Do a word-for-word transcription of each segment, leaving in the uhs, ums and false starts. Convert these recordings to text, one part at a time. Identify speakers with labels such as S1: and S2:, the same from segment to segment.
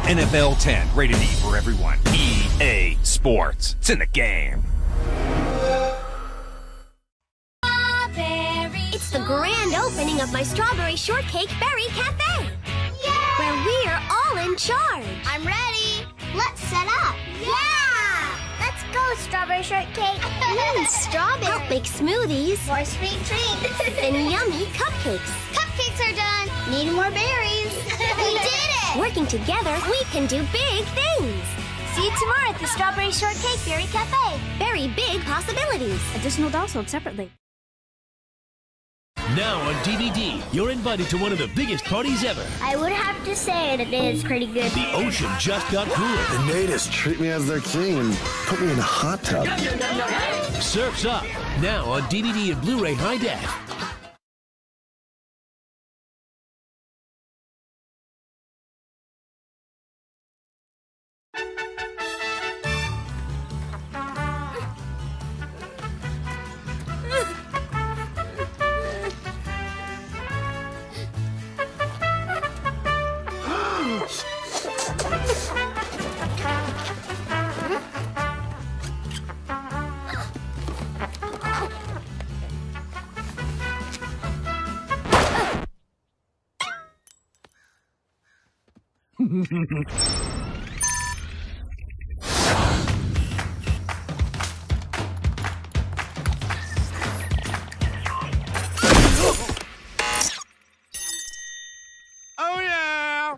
S1: N F L ten, rated E for everyone. E A Sports. It's in the game.
S2: It's the grand opening of my Strawberry Shortcake Berry Cafe. Yay! Where we're all in charge.
S3: I'm ready. Let's set up.
S2: Yeah!
S3: Let's go, Strawberry Shortcake.
S2: Mmm, strawberry. Help make smoothies.
S3: More sweet treats.
S2: And yummy cupcakes.
S3: Cupcakes are done. Need more berries. We did it!
S2: Working together, we can do big things.
S3: See you tomorrow at the Strawberry Shortcake Berry Cafe.
S2: Very big possibilities.
S4: Additional dolls sold separately.
S5: Now on D V D, you're invited to one of the biggest parties ever.
S3: I would have to say it is pretty good.
S5: The ocean just got cooler.
S6: The natives treat me as their king and put me in a hot tub.
S5: Surf's Up, now on D V D and Blu-ray High Def.
S1: Oh, yeah!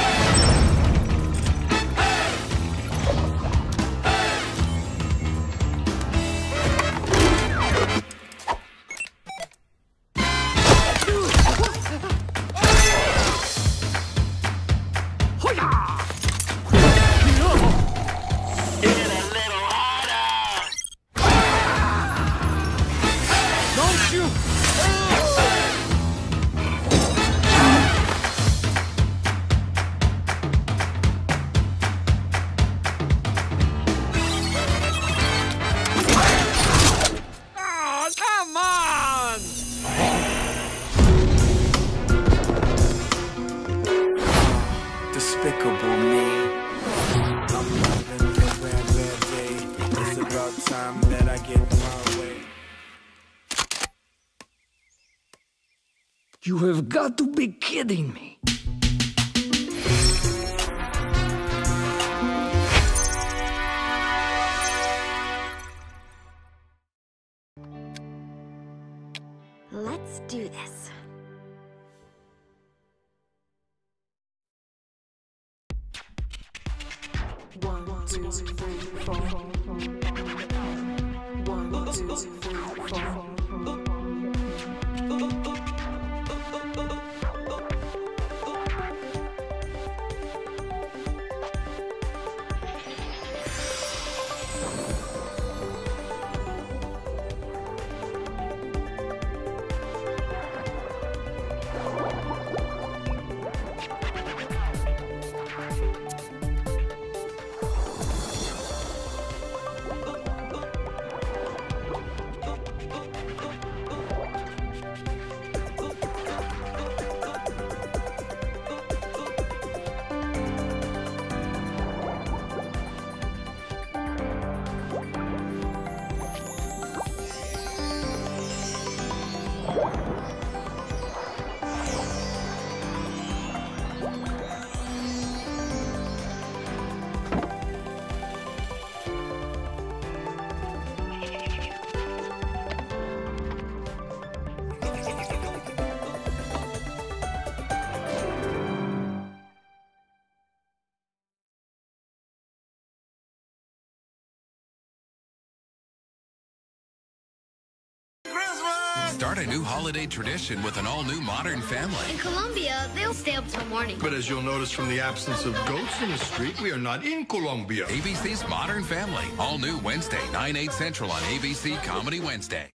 S7: Despicable me. I'm loving the red, red day. It's about time that I get my way.
S8: You have got to be kidding me.
S2: Let's do this.
S9: One, two, three, four. One, two, three, four.
S10: Start a new holiday tradition with an all-new Modern Family.
S3: In Colombia, they'll stay up till morning.
S11: But as you'll notice from the absence of goats in the street, we are not in Colombia.
S10: A B C's Modern Family. All new Wednesday, nine, eight Central on A B C Comedy Wednesday.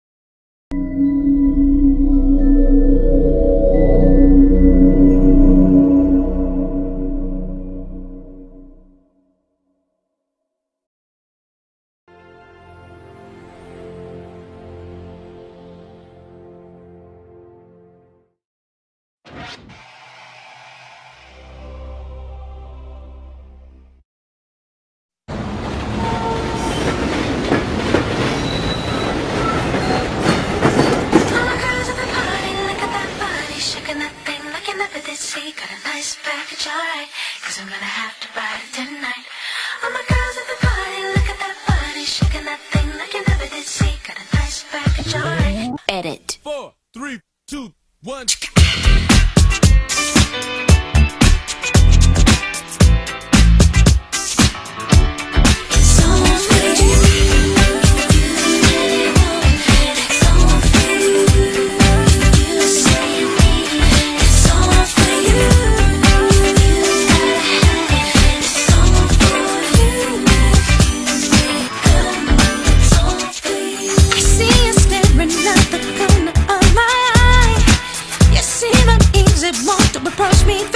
S4: cause I'm gonna have to ride it tonight. All my girls at the party, look at that body, shaking that thing like you never did see. Got a nice package on it.
S12: Edit.
S13: Four, three, two, one.
S4: Want to approach me